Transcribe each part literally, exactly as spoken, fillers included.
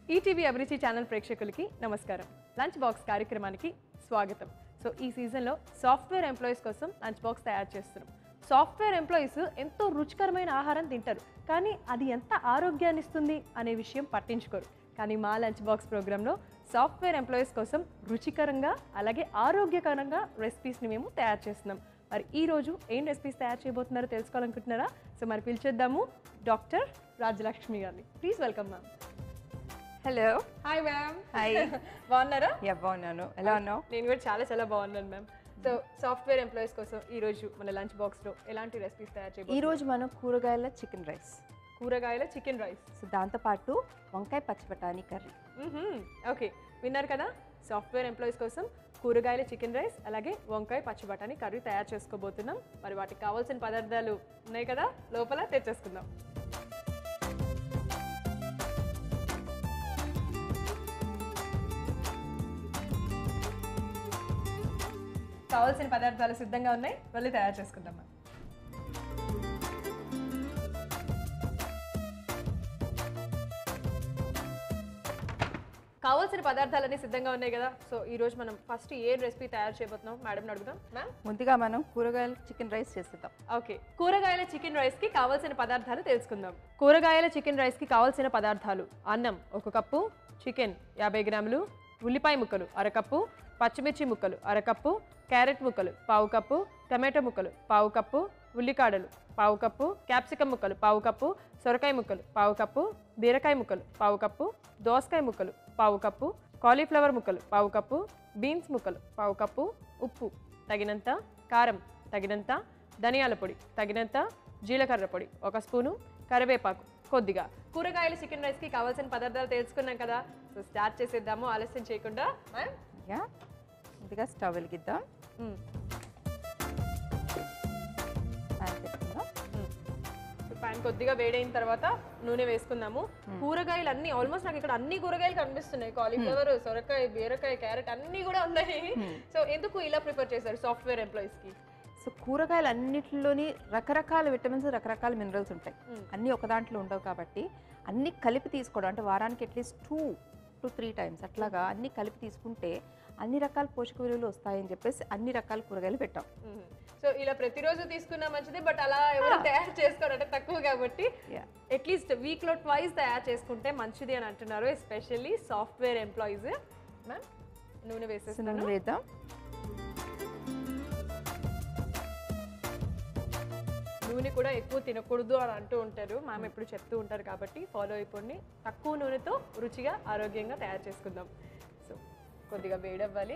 ETV అభిరుచి channel ప్రేక్షకులకి నమస్కారం. లంచ్ బాక్స్ కార్యక్రమానికి స్వాగతం. సో ఈ సీజన్లో సాఫ్ట్వేర్ ఎంప్లాయీస్ కోసం లంచ్ బాక్స్ తయారు చేస్తున్నాం. సాఫ్ట్వేర్ ఎంప్లాయీస్ ఎంతో రుచికరమైన ఆహారం తింటారు, కానీ అది ఎంత ఆరోగ్యాన్ని ఇస్తుంది అనే విషయం పట్టించుకోరు. కానీ మా లంచ్ బాక్స్ ప్రోగ్రాంలో సాఫ్ట్వేర్ ఎంప్లాయీస్ కోసం రుచికరంగా అలాగే ఆరోగ్యకరంగా రెసిపీస్ని మేము తయారు చేస్తున్నాం. మరి ఈరోజు ఏం రెసిపీస్ తయారు చేయబోతున్నారో తెలుసుకోవాలనుకుంటున్నారా? సో మరి పిలిచేద్దాము డాక్టర్ రాజలక్ష్మి గారిని. Please welcome ma'am. Hello. Hi ma'am. Hi. బాగున్నారా? యా బాగున్నాను. ఎలా ఉన్నావు? నేను కూడా చాలా చాలా బాగున్నాను మ్యామ్. సో సాఫ్ట్వేర్ ఎంప్లాయీస్ కోసం ఈరోజు మన లంచ్ బాక్స్లో ఎలాంటి రెసిపీస్ తయారు చేయబోతున్నాం? ఈరోజు మనం కూరగాయల చికెన్ రైస్, కూరగాయల చికెన్ రైస్, సో దాంతోపాటు వంకాయ పచ్చిబటానీ కర్రీ. ఓకే, విన్నారు కదా, సాఫ్ట్వేర్ ఎంప్లాయీస్ కోసం కూరగాయల చికెన్ రైస్ అలాగే వంకాయ పచ్చిబటానీ కర్రీ తయారు చేసుకోబోతున్నాం. మరి వాటికి కావాల్సిన పదార్థాలు ఉన్నాయి కదా, లోపల తెచ్చేసుకుందాం. కావాల్సిన పదార్థాలు సిద్ధంగా ఉన్నాయి, వెళ్ళి తయారు చేసుకుందాం. కావాల్సిన పదార్థాలన్నీ సిద్ధంగా ఉన్నాయి కదా. సో ఈ రోజు మనం ఫస్ట్ ఏ రెసిపీ తయారు చేయబోతున్నాం మేడం అడుగుదాం. మ్యామ్, ముందుగా మనం కూరగాయల చికెన్ రైస్ చేసేద్దాం. ఓకే, కూరగాయల చికెన్ రైస్ కి కావాల్సిన పదార్థాలు తెలుసుకుందాం. కూరగాయల చికెన్ రైస్ కి కావాల్సిన పదార్థాలు: అన్నం ఒక కప్పు, చికెన్ యాభై గ్రాములు, ఉల్లిపాయ ముక్కలు అరకప్పు, పచ్చిమిర్చి ముక్కలు అరకప్పు, క్యారెట్ ముక్కలు పావు కప్పు, టమాటో ముక్కలు పావు కప్పు, ఉల్లికాడలు పావు కప్పు, క్యాప్సికమ్ ముక్కలు పావు కప్పు, సొరకాయ ముక్కలు పావు కప్పు, బీరకాయ ముక్కలు పావు కప్పు, దోసకాయ ముక్కలు పావు కప్పు, కాలీఫ్లవర్ ముక్కలు పావు కప్పు, బీన్స్ ముక్కలు పావు కప్పు, ఉప్పు తగినంత, కారం తగినంత, ధనియాల పొడి తగినంత, జీలకర్ర పొడి ఒక స్పూను, కరివేపాకు కొద్దిగా. కూరగాయల చికెన్ రైస్కి కావాల్సిన పదార్థాలు తెలుసుకున్నాం కదా. సో స్టార్ట్ చేసేద్దాము ఆలస్యం చేయకుండా. యా, ముందుగా స్టవ్ వెలిగిద్దాం. ప్యాన్ కొద్దిగా వేడైన తర్వాత నూనె వేసుకుందాము. కూరగాయలు అన్ని ఆల్మోస్ట్ నాకు ఇక్కడ అన్ని కూరగాయలు కనిపిస్తున్నాయి. కాలీఫ్లవర్, సొరకాయ, బీరకాయ, క్యారెట్ అన్ని కూడా ఉన్నాయి. సో ఎందుకు ఇలా ప్రిపేర్ చేశారు సాఫ్ట్వేర్ ఎంప్లాయీస్ కి? సో కూరగాయలు అన్నిటిలోని రకరకాల విటమిన్స్, రకరకాల మినరల్స్ ఉంటాయి. అన్నీ ఒక దాంట్లో ఉండవు కాబట్టి అన్ని కలిపి తీసుకోవడం, అంటే వారానికి at least two to three times అట్లాగా అన్ని కలిపి తీసుకుంటే అన్ని రకాల పోషక విలువలు వస్తాయని చెప్పేసి అన్ని రకాల కూరగాయలు పెట్టాం. సో ఇలా ప్రతిరోజు తీసుకున్నా మంచిది, బట్ అలా ఎవరు తయారు చేసుకోవాలంటే తక్కువ కాబట్టి అట్లీస్ట్ వీక్ లో ట్వైస్ తయారు చేసుకుంటే మంచిది అని అంటున్నారు, ఎస్పెషల్లీ సాఫ్ట్వేర్ ఎంప్లాయీస్. మ్యామ్, నూనె వేసేస్తున్నాను. నూనె వేద్దాం. నూనె కూడా ఎక్కువ తినకూడదు అని అంటూ ఉంటారు, మ్యామ్ ఎప్పుడు చెప్తూ ఉంటారు, కాబట్టి ఫాలో అయిపోండి. తక్కువ నూనెతో రుచిగా ఆరోగ్యంగా తయారు చేసుకుందాం. సో కొద్దిగా వేడవ్వాలి.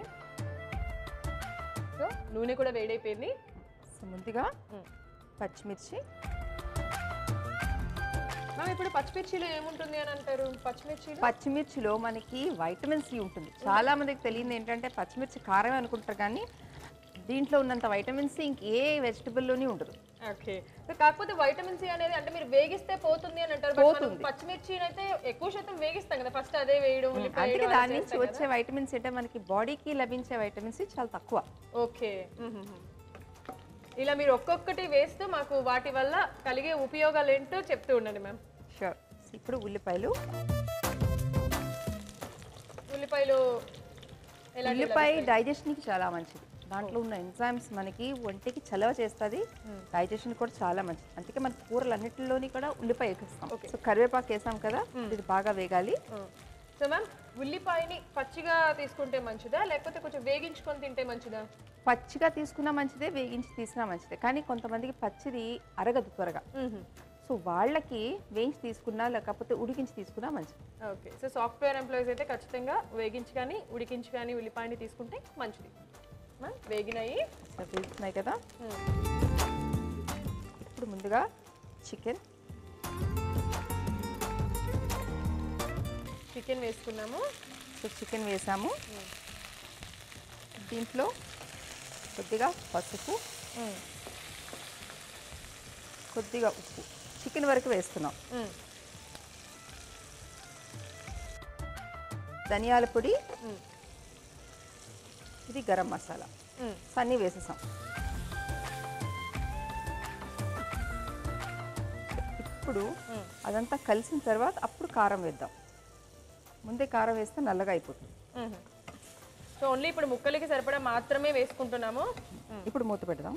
సో నూనె కూడా వేడైపోయింది. సో ముందుగా పచ్చిమిర్చి. మ్యామ్ ఇప్పుడు పచ్చిమిర్చిలో ఏముంటుంది అని అంటారు? పచ్చిమిర్చి పచ్చిమిర్చిలో మనకి వైటమిన్ సి ఉంటుంది. చాలా మందికి తెలియదు ఏంటంటే పచ్చిమిర్చి కారం అనుకుంటారు, కానీ దీంట్లో ఉన్నంత వైటమిన్ సి ఇంకే వెజిటబుల్లోనే ఉండదు. ఓకే, కాకపోతే వైటమిన్ సి అనేది అంటే మీరు వేగిస్తే పోతుంది అని అంటారు. పోతుంది. పచ్చిమిర్చి అయితే ఎక్కువ శాతం వేగిస్తాం కదా, ఫస్ట్ అదే వేయడం. అందుకే దాని నుంచి వచ్చే వైటమిన్ సి అంటే మనకి బాడీకి లభించే వైటమిన్ సి చాలా తక్కువ. ఓకే, ఇలా మీరు ఒక్కొక్కటి వేస్తూ మాకు వాటి వల్ల కలిగే ఉపయోగాలు ఏంటో చెప్తూ ఉండండి మ్యామ్. షూర్. ఇప్పుడు ఉల్లిపాయలు. ఉల్లిపాయలు ఉల్లిపాయ డైజెషన్కి చాలా మంచిది. దాంట్లో ఉన్న ఎంజైమ్స్ మనకి ఒంటికి చలవ చేస్తుంది, డైజెషన్ కూడా చాలా మంచిది. అందుకే మన కూరలు అన్నింటిలోని కూడా ఉల్లిపాయ వేస్తాం. సో కరివేపాకు వేసాం కదా, ఇది బాగా వేగాలి. సో మ్యామ్, ఉల్లిపాయని పచ్చిగా తీసుకుంటే మంచిదా లేకపోతే కొంచెం వేగించుకొని తింటే మంచిదా? పచ్చిగా తీసుకున్నా మంచిదే, వేగించి తీసినా మంచిదే, కానీ కొంతమందికి పచ్చిది అరగదు త్వరగా. సో వాళ్ళకి వేయించి తీసుకున్నా లేకపోతే ఉడికించి తీసుకున్నా మంచిది. ఓకే, సో సాఫ్ట్వేర్ ఎంప్లాయీస్ అయితే ఖచ్చితంగా వేగించి కానీ ఉడికించి కానీ ఉల్లిపాయని తీసుకుంటే మంచిది. వేగినాయి, వేగుతున్నాయి కదా. ఇప్పుడు ముందుగా చికెన్ చికెన్ వేసుకున్నాము. సో చికెన్ వేసాము. దీంట్లో కొద్దిగా పసుపు, కొద్దిగా ఉప్పు చికెన్ వరకు వేస్తున్నాం. ధనియాల పొడి, ఇది గరం మసాలా, అన్నీ వేసేసాం. ఇప్పుడు అదంతా కలిసిన తర్వాత అప్పుడు కారం వేద్దాం. ముందే కారం వేస్తే నల్లగా అయిపోతుంది. సో ఓన్లీ ఇప్పుడు ముక్కలకి సరిపడా మాత్రమే వేసుకుంటున్నాము. ఇప్పుడు మూత పెడదాం.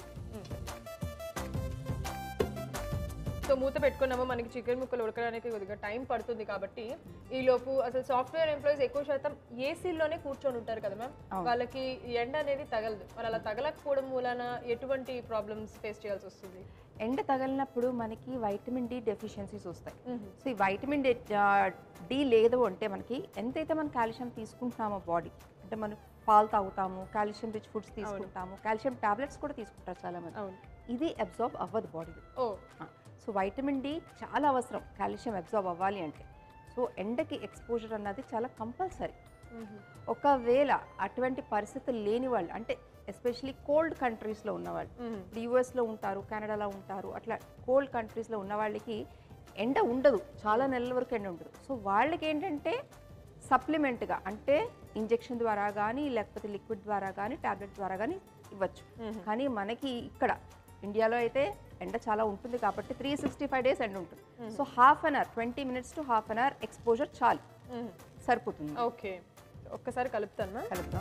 సో మూత పెట్టుకున్నాము. మనకి చికెన్ ముక్కలు ఉడకడానికి కొద్దిగా టైం పడుతుంది కాబట్టి ఈ లోపు అసలు సాఫ్ట్వేర్ ఎంప్లాయీస్ ఎక్కువ శాతం ఏసీలోనే కూర్చొని ఉంటారు కదా మ్యామ్, వాళ్ళకి ఎండ అనేది తగలదు. మరి అలా తగలకపోవడం మూలాన ఎటువంటి ప్రాబ్లమ్స్ ఫేస్ చేయాల్సి వస్తుంది? ఎండ తగిలినప్పుడు మనకి వైటమిన్ డి డెఫిషియన్సీస్ వస్తాయి. సో ఈ వైటమిన్ డి డి లేదు అంటే మనకి ఎంతైతే మనం కాల్షియం తీసుకుంటున్నామో బాడీ, అంటే మనం పాలు తాగుతాము, కాల్షియం రిచ్ ఫుడ్స్ తీసుకుంటాము, కాల్షియం టాబ్లెట్స్ కూడా తీసుకుంటారు చాలా మంది, ఇది అబ్జార్బ్ అవ్వదు బాడీలో. సో వైటమిన్ డి చాలా అవసరం కాల్షియం అబ్జార్బ్ అవ్వాలి అంటే. సో ఎండకి ఎక్స్పోజర్ అన్నది చాలా కంపల్సరీ. ఒకవేళ అటువంటి పరిస్థితులు లేని వాళ్ళు, అంటే ఎస్పెషలీ కోల్డ్ కంట్రీస్లో ఉన్నవాళ్ళు, యూఎస్లో ఉంటారు, కెనడాలో ఉంటారు, అట్లా కోల్డ్ కంట్రీస్లో ఉన్న వాళ్ళకి ఎండ ఉండదు, చాలా నెలల వరకు ఎండ ఉండదు. సో వాళ్ళకి ఏంటంటే సప్లిమెంట్గా, అంటే ఇంజెక్షన్ ద్వారా కానీ లేకపోతే లిక్విడ్ ద్వారా కానీ టాబ్లెట్ ద్వారా కానీ ఇవ్వచ్చు. కానీ మనకి ఇక్కడ ఇండియాలో అయితే ఎండ చాలా ఉంటుంది కాబట్టి త్రీ సిక్స్టీ ఫైవ్ డేస్ ఎండ ఉంటుంది. So half an hour twenty minutes to half an hour exposure చాలు, సరిపోతుంది. ఓకే, ఒక్కసారి కలుపుతాను. కలుపుతాం.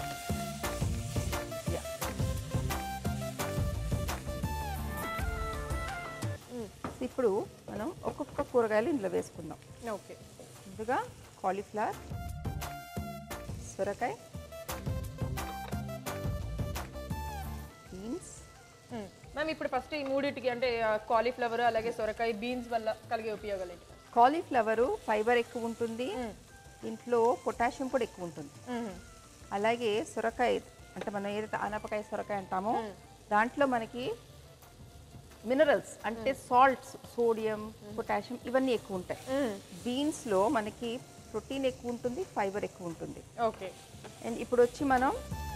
ఇప్పుడు మనం ఒక్కొక్క కూరగాయలు ఇందులో వేసుకుందాం. ఓకే, ముందుగా కాలీఫ్లవర్, సొరకాయ, బీన్స్. మ్యామ్ ఇప్పుడు ఫస్ట్ ఈ మూడింటికి, అంటే కాలీఫ్లవర్ అలాగే సొరకాయ, బీన్స్ వల్ల కలిగే ఉపయోగాలు ఏంటి? కాలీఫ్లవరు ఫైబర్ ఎక్కువ ఉంటుంది, ఇంట్లో పొటాషియం కూడా ఎక్కువ ఉంటుంది. అలాగే సొరకాయ, అంటే మనం ఏదైతే ఆనపకాయ సొరకాయ అంటామో దాంట్లో మనకి మినరల్స్, అంటే సాల్ట్స్, సోడియం, పొటాషియం ఇవన్నీ ఎక్కువ ఉంటాయి. బీన్స్లో మనకి ప్రోటీన్ ఎక్కువ ఉంటుంది, ఫైబర్ ఎక్కువ ఉంటుంది. ఓకే, అండ్ ఇప్పుడు వచ్చి మనం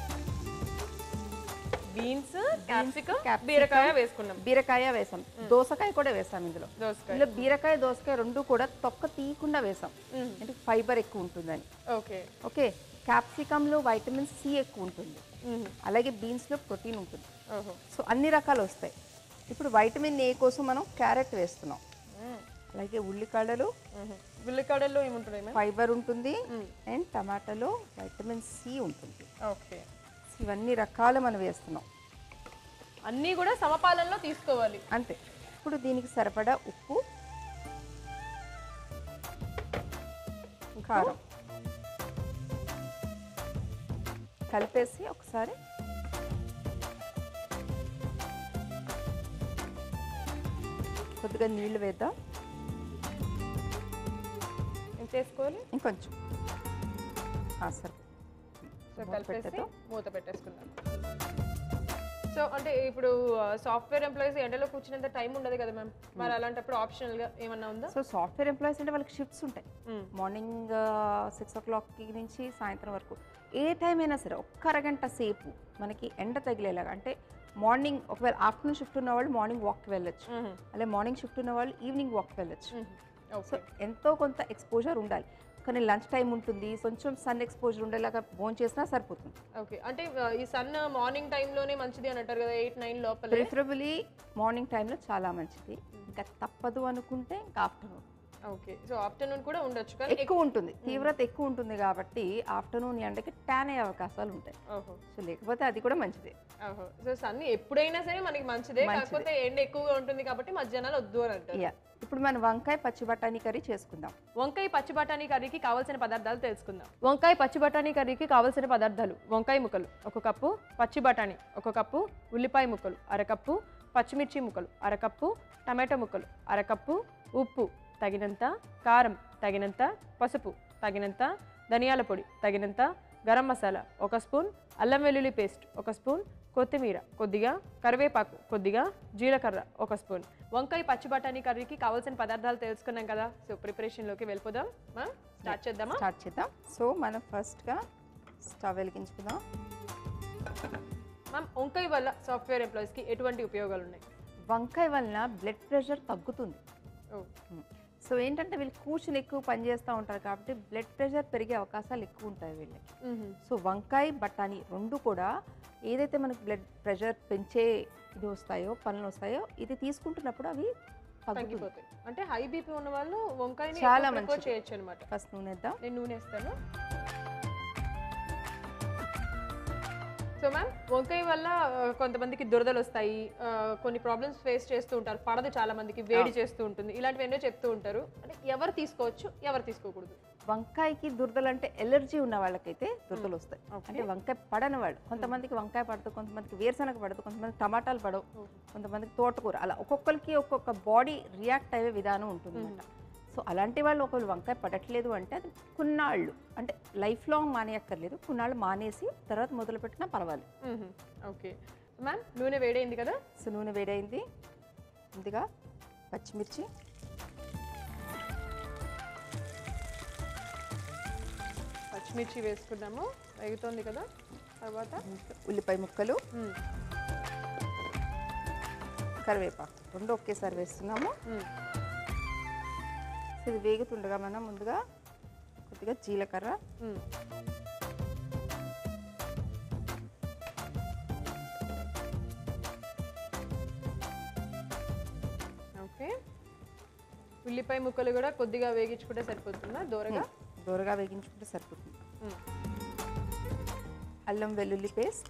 బీన్స్, క్యాప్సికమ్, బీరకాయ వేసుకున్నాం. బీరకాయ వేసాం, దోసకాయ కూడా వేసాం. ఇందులో ఇందులో బీరకాయ, దోసకాయ రెండు కూడా తొక్క తీయకుండా వేసాం, అంటే ఫైబర్ ఎక్కువ ఉంటుందని. ఓకే ఓకే క్యాప్సికంలో వైటమిన్ సి ఎక్కువ ఉంటుంది, అలాగే బీన్స్లో ప్రోటీన్ ఉంటుంది. సో అన్ని రకాలు వస్తాయి. ఇప్పుడు వైటమిన్ ఏ కోసం మనం క్యారెట్ వేస్తున్నాం, అలాగే ఉల్లికాడలు, ఉల్లికాడల్లో ఏముంటుంది? ఫైబర్ ఉంటుంది, అండ్ టమాటాలో వైటమిన్ సి ఉంటుంది. ఓకే, ఇవన్నీ రకాలు మనం వేస్తున్నాం. అన్నీ కూడా సమపాలనలో తీసుకోవాలి అంతే. ఇప్పుడు దీనికి సరిపడా ఉప్పు, కారం కలిపేసి ఒకసారి కొద్దిగా నీళ్ళు వేద్దాం. చేసుకోవాలి ఇంకొంచెం సరే. సో కలిపేసి మూత పెట్టేసుకుందాం. సో అంటే ఇప్పుడు సాఫ్ట్వేర్ ఎంప్లాయీస్ ఎండలో కూర్చునేంత టైం ఉండదు కదా మ్యామ్, మరి అలాంటప్పుడు ఆప్షనల్గా ఏమన్నా ఉందా? సో సాఫ్ట్వేర్ ఎంప్లాయీస్ అంటే వాళ్ళకి షిఫ్ట్స్ ఉంటాయి. మార్నింగ్ సిక్స్ ఓ క్లాక్కి నుంచి సాయంత్రం వరకు ఏ టైం అయినా సరే ఒక్క అరగంట సేపు మనకి ఎండ తగిలేలాగా, అంటే మార్నింగ్ ఒకవేళ ఆఫ్టర్నూన్ షిఫ్ట్ ఉన్న వాళ్ళు మార్నింగ్ వాక్కి వెళ్ళొచ్చు, అలాగే మార్నింగ్ షిఫ్ట్ ఉన్న వాళ్ళు ఈవినింగ్ వాక్కి వెళ్ళొచ్చు. సో ఎంతో కొంత ఎక్స్పోజర్ ఉండాలి. కానీ లంచ్ టైం ఉంటుంది, కొంచెం సన్ ఎక్స్పోజర్ ఉండేలాగా భోజనం చేసినా సరిపోతుంది. ఓకే, అంటే ఈ సన్ మార్నింగ్ టైంలోనే మంచిది అని అంటారు కదా, ఎయిట్ నైన్ లోపల. ప్రిఫరబుల్లీ మార్నింగ్ టైంలో చాలా మంచిది, ఇంకా తప్పదు అనుకుంటే ఇంకా ఆఫ్టర్నూన్. ఓకే, సో ఆఫ్టర్నూన్ కూడా ఉండొచ్చు, కానీ ఎక్కువ ఉంటుంది, తీవ్రత ఎక్కువ ఉంటుంది కాబట్టి ఆఫ్టర్నూన్ ఎండకి ట్యాన్ అయ్యే అవకాశాలు ఉంటాయి. ఓహో, సో లేకపోతే అది కూడా మంచిదే. ఓహో, సో సన్ ఎప్పుడైనా సరే మనకి మంచిదే, కాకపోతే ఎండ ఎక్కువగా ఉంటుంది కాబట్టి మధ్యాహ్నాలు వద్దు అని అంటారు. ఇప్పుడు మనం వంకాయ పచ్చి బఠానీ కర్రీ చేసుకుందాం. వంకాయ పచ్చి బఠానీ కర్రీకి కావాల్సిన పదార్థాలు తెలుసుకుందాం. వంకాయ పచ్చి బఠానీ కర్రీకి కావాల్సిన పదార్థాలు: వంకాయ ముక్కలు ఒక కప్పు, పచ్చి బఠానీ ఒక కప్పు, ఉల్లిపాయ ముక్కలు అరకప్పు, పచ్చిమిర్చి ముక్కలు అరకప్పు, టమాటో ముక్కలు అరకప్పు, ఉప్పు తగినంత, కారం తగినంత, పసుపు తగినంత, ధనియాల పొడి తగినంత, గరం మసాలా ఒక స్పూన్, అల్లం వెల్లుల్లి పేస్ట్ ఒక స్పూన్, కొత్తిమీర కొద్దిగా, కరివేపాకు కొద్దిగా, జీలకర్ర ఒక స్పూన్. వంకాయ పచ్చి బఠానీ కర్రీకి కావాల్సిన పదార్థాలు తెలుసుకున్నాం కదా, సో ప్రిపరేషన్లోకి వెళ్ళిపోదాం. స్టార్ట్ చేద్దామా? స్టార్ట్ చేద్దాం. సో మనం ఫస్ట్గా స్టవ్ వెలిగించుకుందాం. మ్యామ్, వంకాయ వల్ల సాఫ్ట్వేర్ ఎంప్లాయీస్కి ఎటువంటి ఉపయోగాలు ఉన్నాయి? వంకాయ వలన బ్లడ్ ప్రెషర్ తగ్గుతుంది. సో ఏంటంటే వీళ్ళు కూర్చుని ఎక్కువ పని చేస్తూ ఉంటారు కాబట్టి బ్లడ్ ప్రెషర్ పెరిగే అవకాశాలు ఎక్కువ ఉంటాయి వీళ్ళకి. సో వంకాయ బఠానీ రెండు కూడా ఏదైతే మనకు బ్లడ్ ప్రెషర్ పెంచే ఇది వస్తాయో పనులు వస్తాయో ఇది తీసుకుంటున్నప్పుడు అవి తగ్గిపోతాయి. అంటే హై బీపీ ఉన్న వాళ్ళు వంకాయని చాలా ఎక్కువ మంచిది. చేయొచ్చు అనమాట. ఫస్ట్ నూనె వేద్దాం. నేను నూనె వేస్తాను. సో మ్యామ్, వంకాయ వల్ల ఆ, కొంతమందికి దురదలు వస్తాయి, ఆ, కొన్ని ప్రాబ్లమ్స్ ఫేస్ చేస్తూ ఉంటారు, పడదు, చాలా మందికి వేడి చేస్తూ ఉంటుంది, ఇలాంటివి ఎన్నో చెప్తూ ఉంటారు. అంటే ఎవరు తీసుకోవచ్చు, ఎవరు తీసుకోకూడదు? వంకాయకి దురదలు అంటే ఎలర్జీ ఉన్న వాళ్ళకైతే దురదలు వస్తాయి. అంటే వంకాయ పడని వాళ్ళు, కొంతమందికి వంకాయ పడదు, కొంతమందికి వేరుశనగ పడదు, కొంతమందికి టమాటాలు పడవు, కొంతమందికి తోటకూర, అలా ఒక్కొక్కరికి ఒక్కొక్క బాడీ రియాక్ట్ అయ్యే విధానం ఉంటుంది అన్నమాట. సో అలాంటి వాళ్ళు ఒకళ్ళు వంకాయ పడట్లేదు అంటే అది కొన్నాళ్ళు, అంటే లైఫ్ లాంగ్ మానేయక్కర్లేదు, కొన్నాళ్ళు మానేసి తర్వాత మొదలు పెట్టినా పర్వాలేదు. ఓకే మ్యామ్, నూనె వేడైంది కదా? సో నూనె వేడైంది. ముందుగా పచ్చిమిర్చి, పచ్చిమిర్చి వేసుకున్నాము, వేగుతోంది కదా. తర్వాత ఉల్లిపాయ ముక్కలు, మ్మ్. కరివేపాకు రెండు ఒకేసారి వేస్తున్నాము. మ్మ్. సో ఇది వేగుతుండగా మనం ముందుగా కొద్దిగా జీలకర్ర, మ్మ్. ఓకే, ఉల్లిపాయ ముక్కలు కూడా కొద్దిగా వేగించుకుంటే సరిపోతుందా? దూరగా దూరగా వేగించుకుంటే సరిపోతుంది. మ్మ్. అల్లం వెల్లుల్లి పేస్ట్,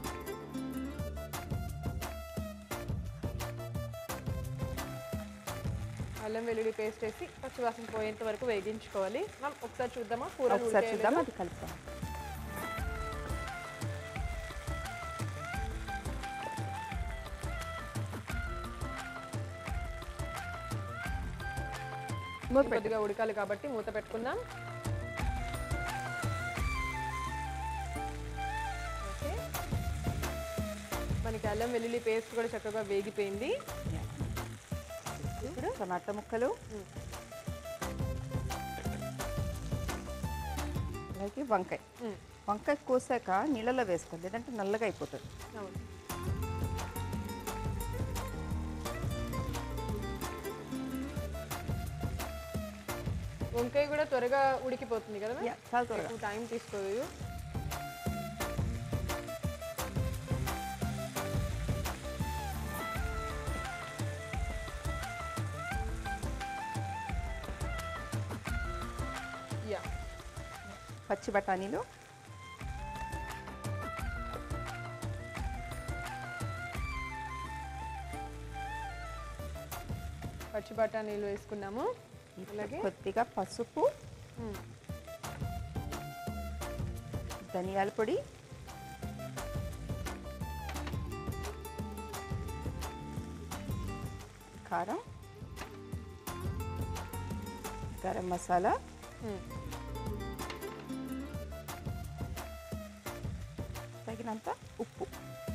అల్లం వెల్లుల్లి పేస్ట్ వేసి పచ్చివాసన పోయేంత వరకు వేగించుకోవాలి. మ్యామ్ ఒకసారి చూద్దామా కూర? ఒకసారి చూద్దాం, అది కలుపుతాం. కొద్దిగా ఉడకాలి కాబట్టి మూత పెట్టుకుందాం. ఓకే, మనకి అల్లం వెల్లుల్లి పేస్ట్ కూడా చక్కగా వేగిపోయింది. ఇప్పుడు టమాటా ముక్కలు, అలాగే వంకాయ. వంకాయ కోసాక నీళ్ళలో వేసుకోండి, లేదంటే నల్లగా అయిపోతుంది. అవును. వంకాయ కూడా త్వరగా ఉడికిపోతుంది కదా? యా, చాలా త్వరగా, ఎక్కువ టైం తీసుకోదు. యా, పచ్చి బఠానీలు, పచ్చి బఠానీలు వేసుకున్నాము. అలాగే కొద్దిగా పసుపు, మ్మ్. ధనియాల పొడి, కారం, గరం మసాలా, మ్మ్. తగినంత ఉప్పు.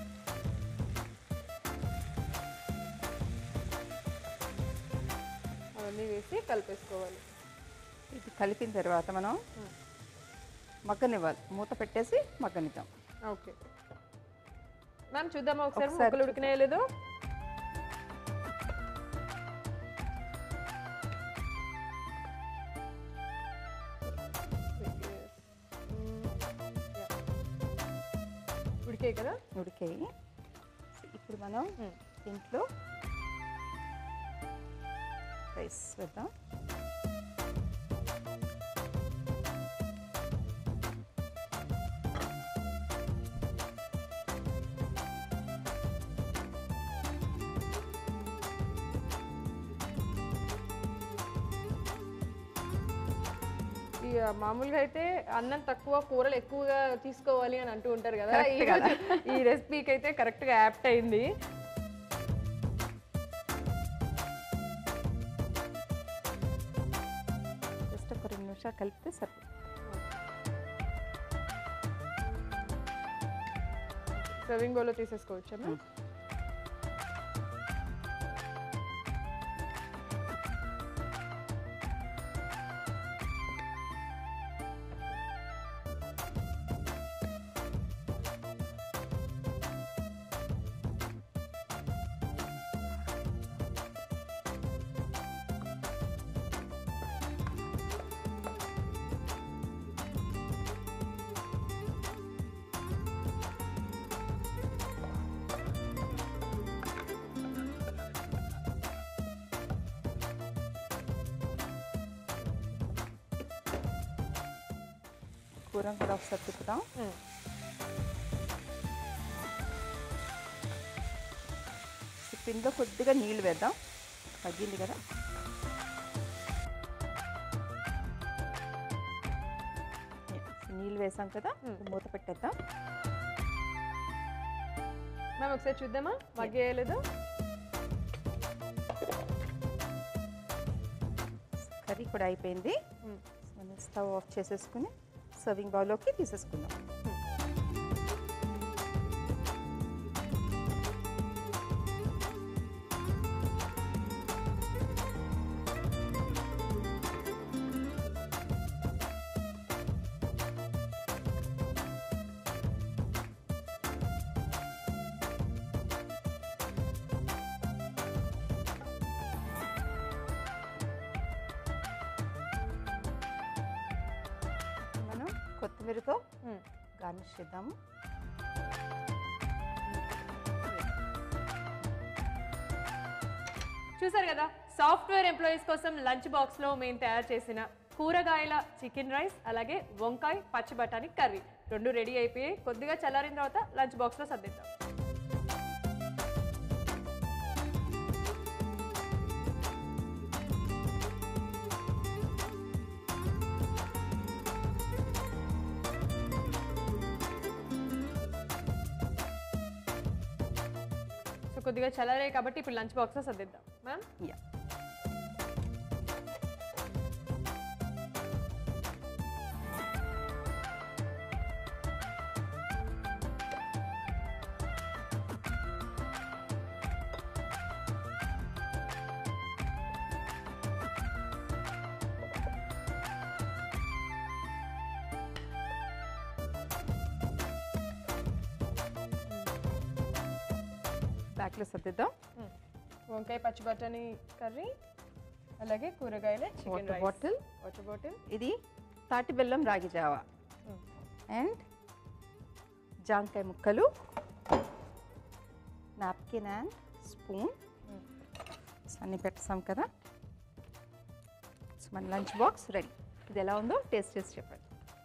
అవన్నీ వేసి కలిపేసుకోవాలి. ఇది కలిపిన తర్వాత మనం మ్మ్. మగ్గనివ్వాలి, మూత పెట్టేసి మగ్గనిద్దాం. ఓకే మ్యామ్, చూద్దామా ఒకసారి ఒకసారి ముక్కలు ఉడికినాయో లేదో? ఉడికాయి కదా? ఉడికాయి. ఇప్పుడు మనం మ్మ్. దీంట్లో రైస్ వేద్దాం. ఇక మామూలుగా అయితే అన్నం తక్కువ కూరలు ఎక్కువగా తీసుకోవాలి అని అంటూ ఉంటారు కదా. Correct ఈ కదా. ఈ రెసిపీకి అయితే కరెక్ట్ గా యాప్ట్ అయింది. జస్ట్ ఒక రెండు నిమిషాలు కలిపితే సరిపోతుంది. సర్వింగ్ బౌల్లో తీసేసుకోవచ్చా? కూర కూడా ఒకసారి తిప్పుతాం. పిండిలో కొద్దిగా నీళ్ళు వేద్దాం, తగ్గింది కదా. నీళ్ళు వేసాం కదా, మూత పెట్టేద్దాం. మేము ఒకసారి చూద్దామా మగ్గేయలేదు. కర్రీ కూడా అయిపోయింది. మనం స్టవ్ ఆఫ్ చేసేసుకుని సర్వింగ్ బౌల్లోకి తీసేసుకుందాం. కొత్తిమీరతో గార్నిష్ చేద్దాము. చూసారు కదా, సాఫ్ట్వేర్ ఎంప్లాయీస్ కోసం లంచ్ బాక్స్ లో మేము తయారు చేసిన కూరగాయల చికెన్ రైస్ అలాగే వంకాయ పచ్చి బఠానీ కర్రీ రెండు రెడీ అయిపోయి కొద్దిగా చల్లారిన తర్వాత లంచ్ బాక్స్ లో సర్దిద్దాం. కొద్దిగా చల్లారాయి కాబట్టి ఇప్పుడు లంచ్ బాక్స్ లో సర్దిద్దాం మ్యామ్. యా బ్యాక్లో సర్దిద్దాం. వంకాయ పచ్చి బఠానీ కర్రీ అలాగే కూరగాయల chicken rice. Bottle water bottle. ఇది తాటి బెల్లం రాగి జావా అండ్ జాంకాయ ముక్కలు, నాప్కిన్ అండ్ స్పూన్ అన్నీ పెట్టేసాం కదా. మన లంచ్ బాక్స్ రెడీ. ఇది ఎలా ఉందో టేస్ట్ చేసి చెప్పండి.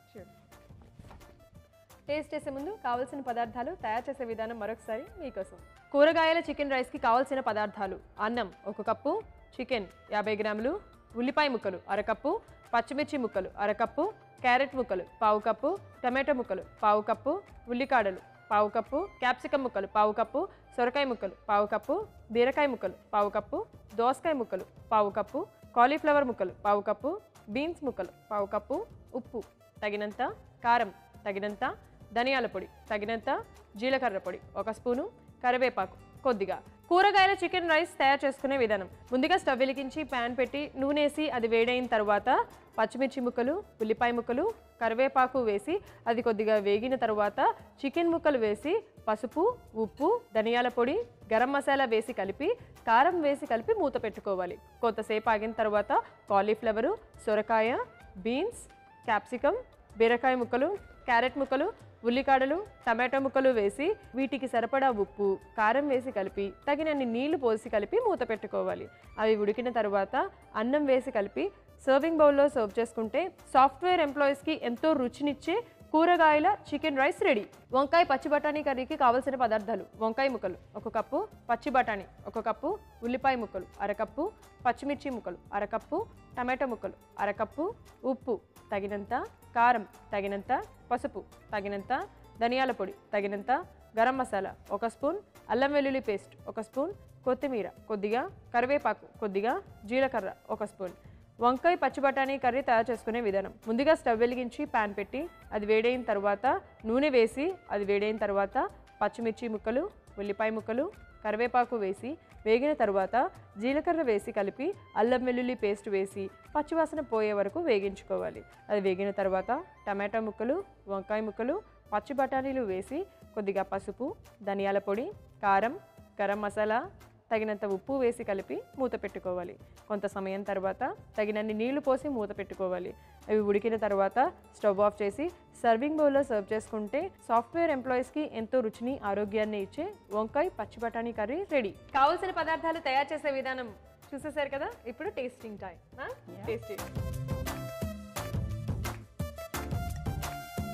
టేస్ట్ చేసే ముందు కావాల్సిన పదార్థాలు తయారు చేసే విధానం మరొకసారి మీకోసం. కూరగాయల చికెన్ రైస్కి కావాల్సిన పదార్థాలు: అన్నం ఒక కప్పు, చికెన్ యాభై గ్రాములు, ఉల్లిపాయ ముక్కలు అరకప్పు, పచ్చిమిర్చి ముక్కలు అరకప్పు, క్యారెట్ ముక్కలు పావు కప్పు, టమాటో ముక్కలు పావు కప్పు, ఉల్లికాడలు పావు కప్పు, క్యాప్సికమ్ ముక్కలు పావు కప్పు, సొరకాయ ముక్కలు పావు కప్పు, బీరకాయ ముక్కలు పావు కప్పు, దోసకాయ ముక్కలు పావు కప్పు, కాలీఫ్లవర్ ముక్కలు పావు కప్పు, బీన్స్ ముక్కలు పావు కప్పు, ఉప్పు తగినంత, కారం తగినంత, ధనియాల పొడి తగినంత, జీలకర్ర పొడి ఒక స్పూను, కరివేపాకు కొద్దిగా. కూరగాయల చికెన్ రైస్ తయారు చేసుకునే విధానం: ముందుగా స్టవ్ వెలిగించి ప్యాన్ పెట్టి నూనెసి అది వేడైన తర్వాత పచ్చిమిర్చి ముక్కలు, ఉల్లిపాయ ముక్కలు, కరివేపాకు వేసి అది కొద్దిగా వేగిన తర్వాత చికెన్ ముక్కలు వేసి పసుపు, ఉప్పు, ధనియాల పొడి, గరం మసాలా వేసి కలిపి కారం వేసి కలిపి మూత పెట్టుకోవాలి. కొంతసేపు ఆగిన తర్వాత కాలీఫ్లవరు, సొరకాయ, బీన్స్, క్యాప్సికమ్, బీరకాయ ముక్కలు, క్యారెట్ ముక్కలు, ఉల్లికాడలు, టమాటో ముక్కలు వేసి వీటికి సరిపడా ఉప్పు, కారం వేసి కలిపి తగినన్ని నీళ్లు పోసి కలిపి మూత పెట్టుకోవాలి. అవి ఉడికిన తర్వాత అన్నం వేసి కలిపి సర్వింగ్ బౌల్లో సర్వ్ చేసుకుంటే సాఫ్ట్వేర్ ఎంప్లాయీస్కి ఎంతో రుచినిచ్చే కూరగాయల చికెన్ రైస్ రెడీ. వంకాయ పచ్చి బఠానీ కర్రీకి కావాల్సిన పదార్థాలు: వంకాయ ముక్కలు ఒక కప్పు, పచ్చి బఠానీ ఒక కప్పు, ఉల్లిపాయ ముక్కలు అరకప్పు, పచ్చిమిర్చి ముక్కలు అరకప్పు, టమాటో ముక్కలు అరకప్పు, ఉప్పు తగినంత, కారం తగినంత, పసుపు తగినంత, ధనియాల పొడి తగినంత, గరం మసాలా ఒక స్పూన్, అల్లం వెల్లుల్లి పేస్ట్ ఒక స్పూన్, కొత్తిమీర కొద్దిగా, కరివేపాకు కొద్దిగా, జీలకర్ర ఒక స్పూన్. వంకాయ పచ్చి బఠానీ కర్రీ తయారు చేసుకునే విధానం: ముందుగా స్టవ్ వెలిగించి ప్యాన్ పెట్టి అది వేడైన తర్వాత నూనె వేసి అది వేడైన తర్వాత పచ్చిమిర్చి ముక్కలు, ఉల్లిపాయ ముక్కలు, కరివేపాకు వేసి వేగిన తర్వాత జీలకర్ర వేసి కలిపి అల్లం వెల్లుల్లి పేస్ట్ వేసి పచ్చివాసన పోయే వరకు వేగించుకోవాలి. అది వేగిన తర్వాత టమాటా ముక్కలు, వంకాయ ముక్కలు, పచ్చి బఠానీలు వేసి కొద్దిగా పసుపు, ధనియాల పొడి, కారం, గరం మసాలా, తగినంత ఉప్పు వేసి కలిపి మూత పెట్టుకోవాలి. కొంత సమయం తర్వాత తగినన్ని నీళ్లు పోసి మూత పెట్టుకోవాలి. అవి ఉడికిన తర్వాత స్టవ్ ఆఫ్ చేసి సర్వింగ్ బౌల్లో సర్వ్ చేసుకుంటే సాఫ్ట్వేర్ ఎంప్లాయీస్కి ఎంతో రుచిని, ఆరోగ్యాన్ని ఇచ్చే వంకాయ పచ్చి బఠానీ కర్రీ రెడీ. కావాల్సిన పదార్థాలు తయారు చేసే విధానం చూసేశారు కదా. ఇప్పుడు టేస్టింగ్ టైం. టేస్టింగ్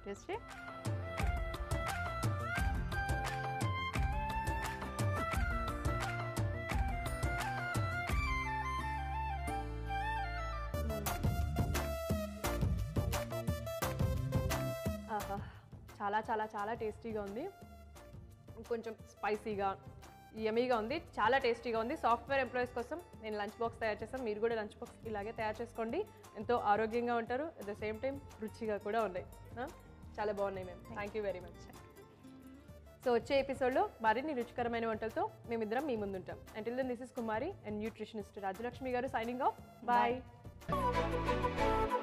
టేస్ట్ చేయి. ఆహా, చాలా చాలా చాలా టేస్టీగా ఉంది. కొంచెం స్పైసీగా యమీగా ఉంది, చాలా టేస్టీగా ఉంది. సాఫ్ట్వేర్ ఎంప్లాయీస్ కోసం నేను లంచ్ బాక్స్ తయారు చేస్తాను. మీరు కూడా లంచ్ బాక్స్ ఇలాగే తయారు చేసుకోండి. ఎంతో ఆరోగ్యంగా ఉంటారు, అట్ ద సేమ్ టైం రుచిగా కూడా ఉన్నాయి. చాలా బాగున్నాయి ma'am, thank you very much. So వచ్చే ఎపిసోడ్లో మరిన్ని రుచికరమైన వంటలతో మేమిద్దరం మీ ముందుంటాం. Until then this is Kumari and nutritionist Rajalakshmi గారు సైనింగ్ ఆఫ్. బాయ్.